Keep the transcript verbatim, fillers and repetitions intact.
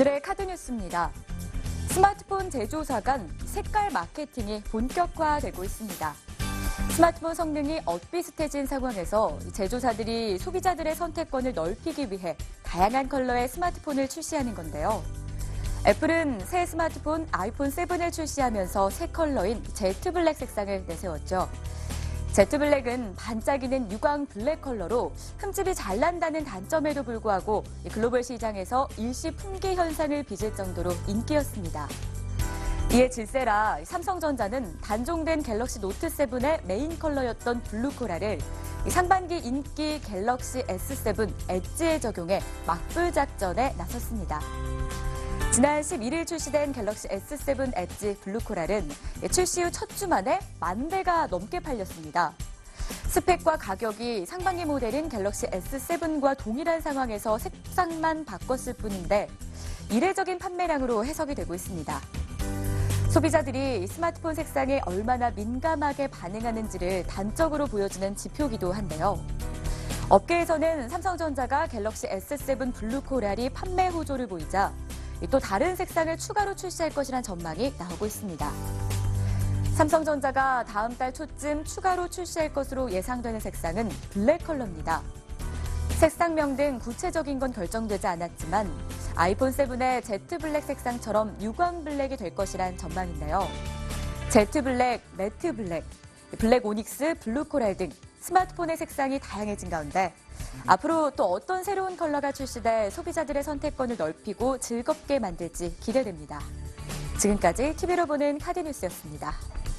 오늘의 카드뉴스입니다. 스마트폰 제조사 간 색깔 마케팅이 본격화되고 있습니다. 스마트폰 성능이 엇비슷해진 상황에서 제조사들이 소비자들의 선택권을 넓히기 위해 다양한 컬러의 스마트폰을 출시하는 건데요. 애플은 새 스마트폰 아이폰 세븐을 출시하면서 새 컬러인 제트 블랙 색상을 내세웠죠. 제트 블랙은 반짝이는 유광 블랙 컬러로 흠집이 잘 난다는 단점에도 불구하고 글로벌 시장에서 일시 품귀 현상을 빚을 정도로 인기였습니다. 이에 질세라 삼성전자는 단종된 갤럭시 노트 세븐의 메인 컬러였던 블루 코랄을 상반기 인기 갤럭시 에스 세븐 엣지에 적용해 맞불 작전에 나섰습니다. 지난 십일 일 출시된 갤럭시 에스 세븐 엣지 블루 코랄은 출시 후 첫 주 만에 만 대가 넘게 팔렸습니다. 스펙과 가격이 상반기 모델인 갤럭시 에스 세븐과 동일한 상황에서 색상만 바꿨을 뿐인데 이례적인 판매량으로 해석이 되고 있습니다. 소비자들이 스마트폰 색상에 얼마나 민감하게 반응하는지를 단적으로 보여주는 지표기도 한데요. 업계에서는 삼성전자가 갤럭시 에스 세븐 블루 코랄이 판매 호조를 보이자 또 다른 색상을 추가로 출시할 것이란 전망이 나오고 있습니다. 삼성전자가 다음 달 초쯤 추가로 출시할 것으로 예상되는 색상은 블랙 컬러입니다. 색상명 등 구체적인 건 결정되지 않았지만 아이폰 세븐의 제트 블랙 색상처럼 유광 블랙이 될 것이란 전망인데요. 제트 블랙, 매트 블랙, 블랙 오닉스, 블루 코랄 등 스마트폰의 색상이 다양해진 가운데 앞으로 또 어떤 새로운 컬러가 출시돼 소비자들의 선택권을 넓히고 즐겁게 만들지 기대됩니다. 지금까지 티비로 보는 카드뉴스였습니다.